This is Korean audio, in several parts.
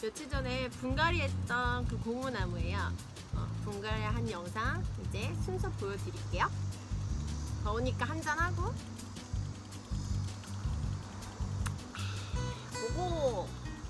며칠 전에 분갈이 했던 그 고무나무예요. 분갈이 한 영상 이제 순서 보여드릴게요. 더우니까 한잔하고 보고.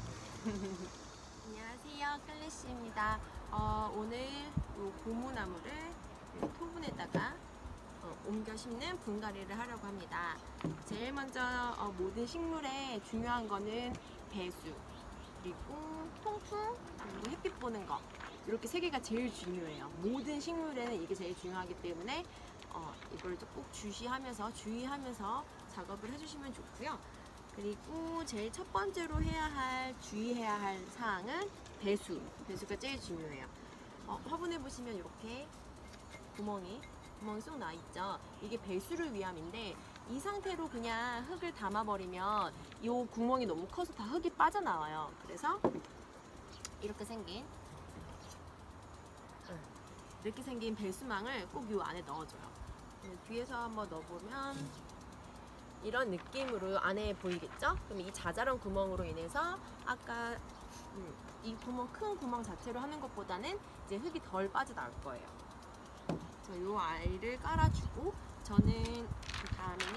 안녕하세요, 클래시입니다. 오늘 이 고무나무를 토분에다가 옮겨 심는 분갈이를 하려고 합니다. 제일 먼저 모든 식물에 중요한 거는 배수, 그리고 통풍, 그리고 햇빛 보는 거, 이렇게 세 개가 제일 중요해요. 모든 식물에는 이게 제일 중요하기 때문에 이걸 꼭 주의하면서 작업을 해주시면 좋고요. 그리고 제일 첫 번째로 주의해야 할 사항은 배수가 제일 중요해요. 화분에 보시면 이렇게 구멍이 쏙 나 있죠. 이게 배수를 위함인데, 이 상태로 그냥 흙을 담아버리면 이 구멍이 너무 커서 다 흙이 빠져나와요. 그래서 이렇게 생긴 배수망을 꼭 이 안에 넣어줘요. 뒤에서 한번 넣어보면 이런 느낌으로 안에 보이겠죠? 그럼 이 자잘한 구멍으로 인해서 아까 이 큰 구멍 자체로 하는 것보다는 이제 흙이 덜 빠져나올 거예요. 이 아이를 깔아주고, 저는 그 다음에는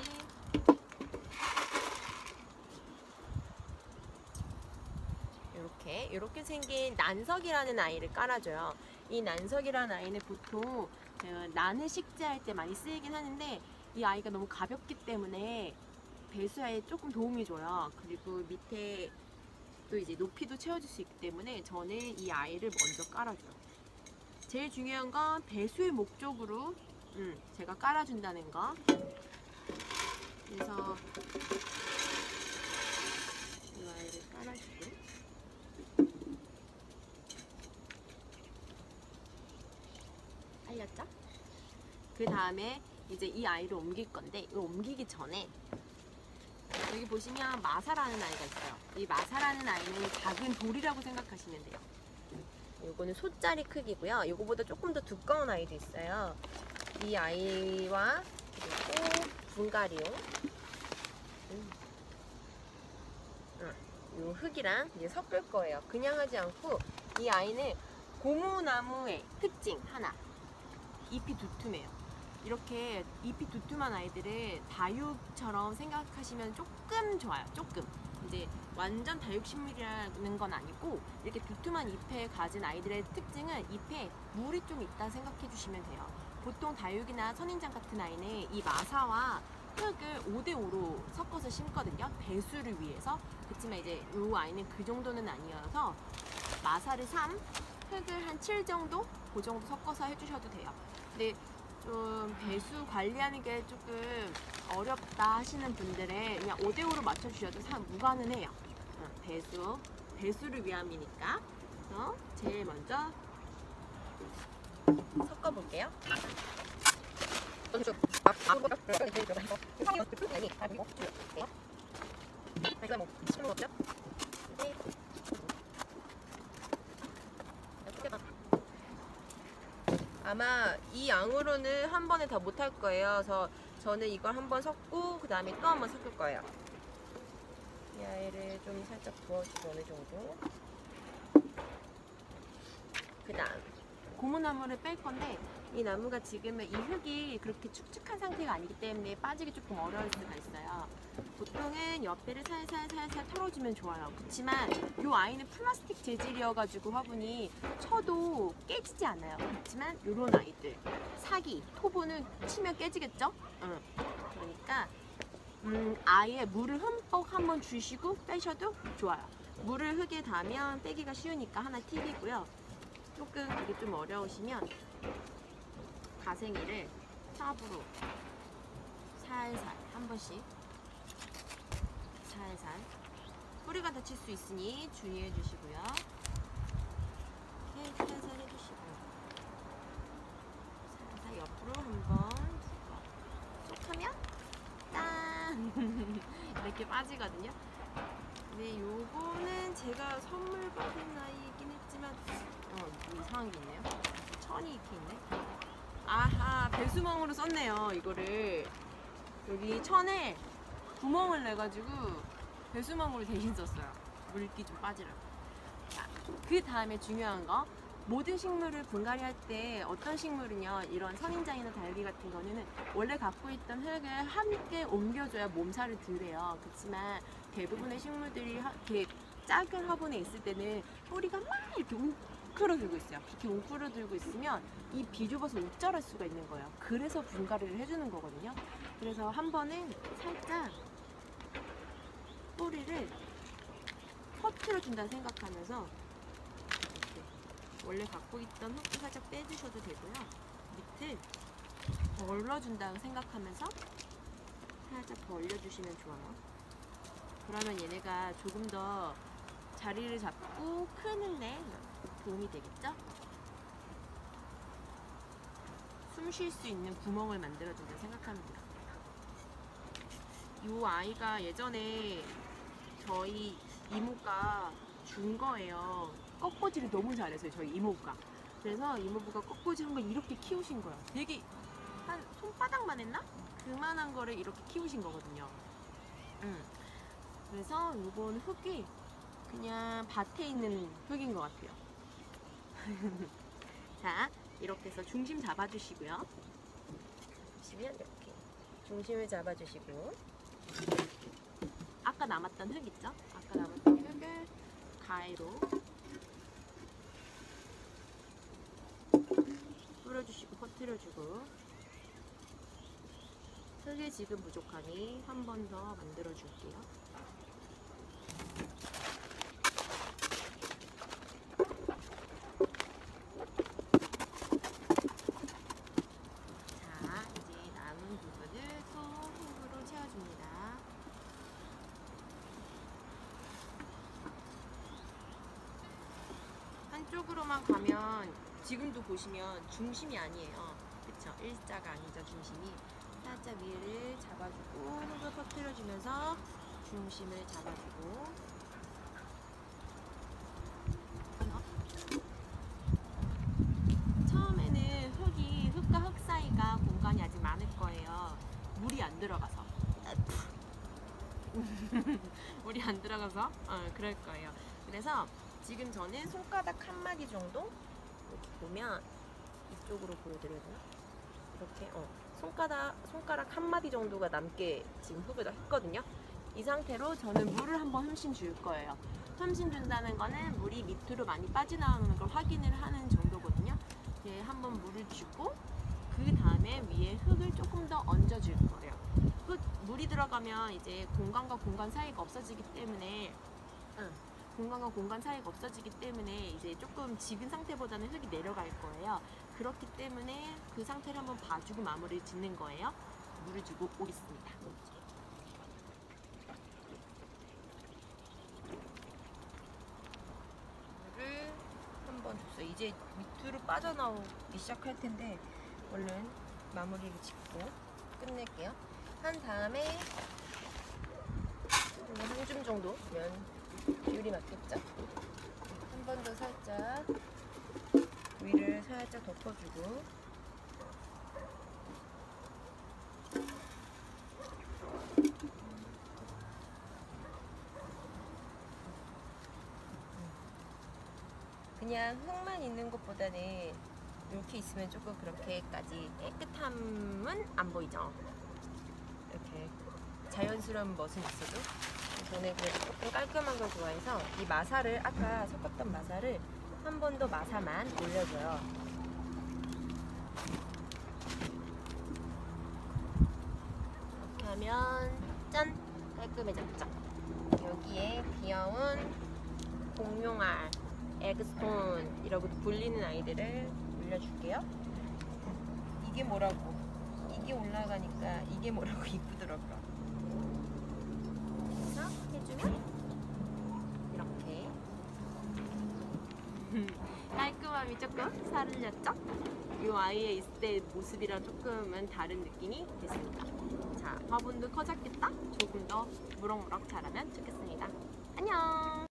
이렇게 생긴 난석이라는 아이를 깔아줘요. 이 난석이라는 아이는 보통 나는 식재할 때 많이 쓰이긴 하는데, 이 아이가 너무 가볍기 때문에 배수에 조금 도움이 줘요. 그리고 밑에 또 이제 높이도 채워줄 수 있기 때문에 저는 이 아이를 먼저 깔아줘요. 제일 중요한 건 배수의 목적으로 제가 깔아준다는 거. 그래서 이 아이를 깔아주고, 알렸죠? 그 다음에 이제 이 아이를 옮길 건데, 이거 옮기기 전에 여기 보시면 마사라는 아이가 있어요. 이 마사라는 아이는 작은 돌이라고 생각하시면 돼요. 요거는 소짜리 크기고요. 요거보다 조금 더 두꺼운 아이도 있어요. 이 아이와 그리고 분갈이용 요 흙이랑 이제 섞을 거예요. 그냥 하지 않고, 이 아이는 고무나무의 특징 하나, 잎이 두툼해요. 이렇게 잎이 두툼한 아이들은 다육처럼 생각하시면 조금 좋아요. 조금. 이제 완전 다육식물이라는 건 아니고, 이렇게 두툼한 잎을 가진 아이들의 특징은 잎에 물이 좀 있다 생각해 주시면 돼요. 보통 다육이나 선인장 같은 아이는 이 마사와 흙을 5대5로 섞어서 심거든요. 배수를 위해서. 그렇지만 이제 이 아이는 그 정도는 아니어서 마사를 3, 흙을 한 7 정도? 그 정도 섞어서 해주셔도 돼요. 근데 좀 배수 관리하는 게 조금 어렵다 하시는 분들은 그냥 5대5로 맞춰주셔도 무관은 해요. 배수를 위함이니까. 그래서 제일 먼저 섞어볼게요. 아마 이 양으로는 한 번에 다 못할 거예요. 그래서 저는 이걸 한번 섞고 그 다음에 또 한번 섞을 거예요. 이 아이를 좀 살짝 부어주고, 어느 정도. 그 다음 고무나무를 뺄 건데, 이 나무가 지금은 이 흙이 그렇게 축축한 상태가 아니기 때문에 빠지기 조금 어려울 수가 있어요. 보통은 옆에를 살살 털어주면 좋아요. 그렇지만 이 아이는 플라스틱 재질이어가지고 화분이 쳐도 깨지지 않아요. 그렇지만 이런 아이들, 사기, 토분은 치면 깨지겠죠? 그러니까 아예 물을 흠뻑 한번 주시고 빼셔도 좋아요. 물을 흙에 닿으면 빼기가 쉬우니까 하나 팁이고요. 조금 그게 좀 어려우시면 가생이를 삽으로 살살 한 번씩, 살살, 뿌리가 다칠 수 있으니 주의해 주시고요. 이렇게 살살 해주시고, 살살 옆으로 한번 쏙 하면 짠! 이렇게 빠지거든요. 근데 요거는 제가 선물 받은 아이이긴 했지만 뭐 이상한 게 있네요. 천이 이렇게 있네. 아하, 배수망으로 썼네요. 이거를 여기 천에 구멍을 내가지고 배수망으로 대신 썼어요. 물기 좀 빠지라고. 자, 그 다음에 중요한 거, 모든 식물을 분갈이 할 때 어떤 식물은요, 이런 선인장이나 달기 같은 거는 원래 갖고 있던 흙을 함께 옮겨줘야 몸살을 덜해요. 그렇지만 대부분의 식물들이 이렇게 작은 화분에 있을 때는 뿌리가 막 이렇게 웅크러들고 있어요. 이렇게 웅크러들고 있으면 이 비좁아서 옥절할 수가 있는 거예요. 그래서 분갈이를 해주는 거거든요. 그래서 한 번은 살짝 뿌리를 퍼트려 준다 생각하면서 이렇게 원래 갖고 있던 흙도 살짝 빼주셔도 되고요. 밑을 벌려준다고 생각하면서 살짝 벌려주시면 좋아요. 그러면 얘네가 조금 더 자리를 잡고 크는데 도움이 되겠죠? 숨 쉴 수 있는 구멍을 만들어준다 생각하면 돼요. 이 아이가 예전에 저희 이모가 준 거예요. 꺾꽂이를 너무 잘했어요, 저희 이모가. 그래서 이모부가 꺾꽂이 한 걸 이렇게 키우신 거예요. 되게 한 손바닥만 했나? 그만한 거를 이렇게 키우신 거거든요. 그래서 이건 흙이 그냥 밭에 있는 흙인 것 같아요. 자, 이렇게 해서 중심 잡아주시고요. 보시면 이렇게 중심을 잡아주시고, 아까 남았던 흙 있죠? 아까 남았던 흙을 가위로 뿌려주시고 퍼뜨려주고, 흙이 지금 부족하니 한 번 더 만들어 줄게요. 자, 이제 남은 부분을 또 흙으로 채워줍니다. 한쪽으로만 가면 지금도 보시면 중심이 아니에요. 그쵸? 일자가 아니죠, 중심이. 살짝 위를 잡아주고 흙을 퍼뜨려주면서 중심을 잡아주고, 처음에는 흙과 흙 사이가 공간이 아직 많을 거예요. 물이 안 들어가서 물이 안 들어가서 그럴 거예요. 그래서 지금 저는 손가락 한 마디 정도, 이렇게 보면 이쪽으로 보여드려야 되나? 이렇게 손가락 한 마디 정도가 남게 지금 흙을 했거든요. 이 상태로 저는 물을 한번 흠씬 줄 거예요. 흠씬 준다는 거는 물이 밑으로 많이 빠져나오는 걸 확인을 하는 정도거든요. 예, 한번 물을 주고 그 다음에 위에 흙을 조금 더 얹어줄 거예요. 물이 들어가면 이제 공간과 공간 사이가 없어지기 때문에 이제 조금 지금 상태보다는 흙이 내려갈 거예요. 그렇기 때문에 그 상태를 한번 봐주고 마무리를 짓는 거예요. 물을 주고 오겠습니다. 물을 한번 줬어요. 이제 밑으로 빠져나오기 시작할 텐데 얼른 마무리를 짓고 끝낼게요. 한 다음에 한 줌 정도면 비율이 맞겠죠? 한 번 더 살짝 위를 살짝 덮어주고, 그냥 흙만 있는 것보다는 이렇게 있으면 조금 그렇게까지 깨끗함은 안 보이죠? 이렇게 자연스러운 멋은 있어도 저는 그래도 조금 깔끔한 걸 좋아해서 이 마사를, 아까 섞었던 마사를 한 번 더 마사만 올려줘요. 이렇게 하면 짠! 깔끔해졌죠? 여기에 귀여운 공룡알, 에그스톤 이라고 불리는 아이들을 올려줄게요. 이게 뭐라고, 이게 올라가니까 이게 뭐라고 이쁘더라고요. 그래서 해주면 이렇게 깔끔함이 조금 사라졌죠? 이 아이에 있을 때 모습이랑 조금은 다른 느낌이 됐습니다. 자, 화분도 커졌겠다? 조금 더 무럭무럭 자라면 좋겠습니다. 안녕!